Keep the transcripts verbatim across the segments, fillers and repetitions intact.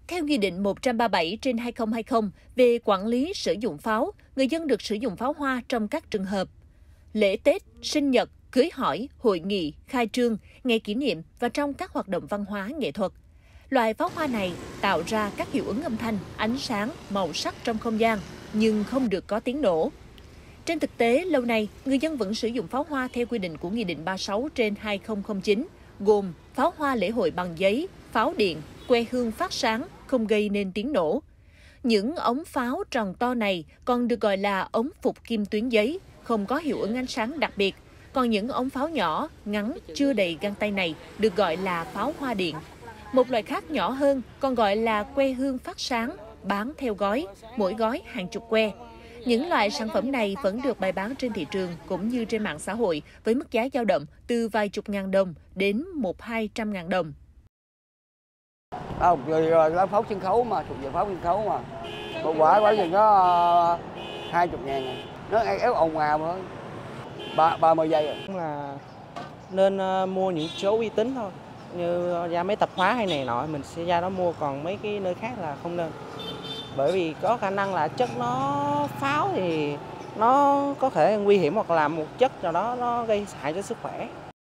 Theo Nghị định một trăm ba mươi bảy trên hai nghìn không trăm hai mươi về quản lý sử dụng pháo, người dân được sử dụng pháo hoa trong các trường hợp lễ Tết, sinh nhật, cưới hỏi, hội nghị, khai trương, ngày kỷ niệm và trong các hoạt động văn hóa, nghệ thuật. Loại pháo hoa này tạo ra các hiệu ứng âm thanh, ánh sáng, màu sắc trong không gian, nhưng không được có tiếng nổ. Trên thực tế, lâu nay, người dân vẫn sử dụng pháo hoa theo quy định của Nghị định ba mươi sáu trên hai nghìn không trăm lẻ chín, gồm pháo hoa lễ hội bằng giấy, pháo điện, que hương phát sáng, không gây nên tiếng nổ. Những ống pháo tròn to này còn được gọi là ống phục kim tuyến giấy, không có hiệu ứng ánh sáng đặc biệt. Còn những ống pháo nhỏ, ngắn, chưa đầy găng tay này được gọi là pháo hoa điện. Một loại khác nhỏ hơn còn gọi là que hương phát sáng, bán theo gói, mỗi gói hàng chục que. Những loại sản phẩm này vẫn được bày bán trên thị trường cũng như trên mạng xã hội với mức giá dao động từ vài chục ngàn đồng đến một hai trăm ngàn đồng. Không, rồi là pháo sân khấu mà, thuộc về pháo sân khấu mà. Một quả quả chừng có hai chục ngàn này. Nó éo ồn ào thôi. Ba, ba mươi giây rồi. Là nên uh, mua những chỗ uy tín thôi. Như ra mấy tạp hóa hay này nọ mình sẽ ra đó mua, còn mấy cái nơi khác là không nên. Bởi vì có khả năng là chất nó pháo thì nó có thể nguy hiểm hoặc là một chất nào đó nó gây hại cho sức khỏe.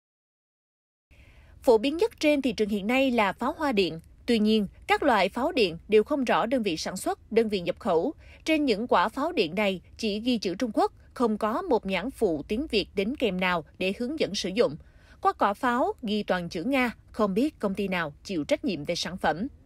Phổ biến nhất trên thị trường hiện nay là pháo hoa điện. Tuy nhiên, các loại pháo điện đều không rõ đơn vị sản xuất, đơn vị nhập khẩu. Trên những quả pháo điện này chỉ ghi chữ Trung Quốc, không có một nhãn phụ tiếng Việt đính kèm nào để hướng dẫn sử dụng. Qua quả pháo ghi toàn chữ Nga, không biết công ty nào chịu trách nhiệm về sản phẩm.